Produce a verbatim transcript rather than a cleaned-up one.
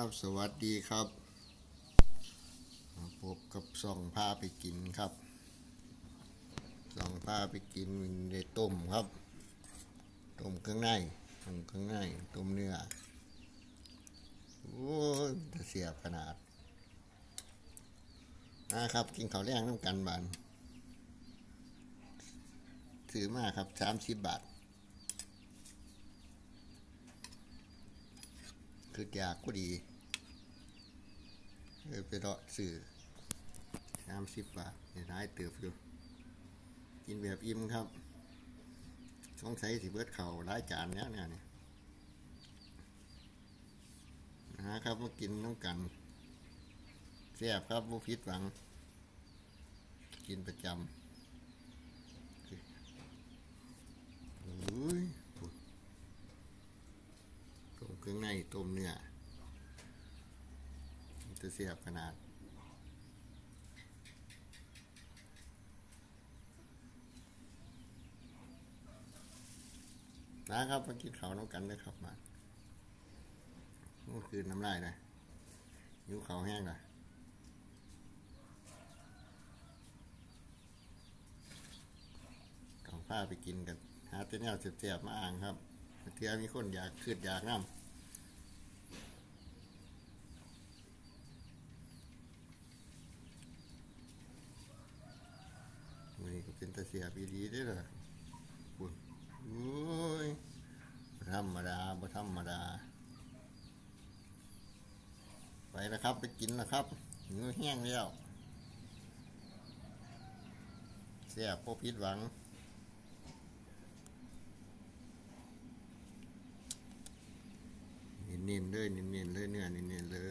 บสวัสดีครับมาพบกับส่องพาไปกินครับส่องพาไปกินในต้มครับต้มเครื่องในต้มเครื่องในต้มเนื้อโอ้ยเสียบขนาดนะครับกินข้าวแรงน้ำกันบานถือมาครับสามสิบบาทคืออยากก็ดีไปเลาะสื่อสามสิบบาทในร้ายเติบอยู่กินแบบอิ่มครับสงสัยสิเบิดเข่าร้ายจานเนี้ยเนี่ยนะครับมากินน้ำกันแซ่บครับบุพิษหวังกินประจำอุ้ยต้มเครื่องในต้มเนื้อจะเสียบขนาดนะครับมากินข้าวน้ำกันเลยครับมาเมื่อคืนน้ำลายนะยิ้วข้าวแห้งนะต้องพาไปกินกันหาแต่แนวเสียบๆมาอ่างครับเที่ยวมีคนอยากขึ้นอยากน้ำวันนี้ก็เป็นตะเสียบดีๆได้เลยบุญโอ้ยบ่ธรรมดาบ่ธรรมดาไปแล้วครับไปกินแล้วครับหิวแห้งแล้วเสียบพวกพิษหวังเน้นๆเลยเน้นๆเลยเนื้อเน้นๆเลย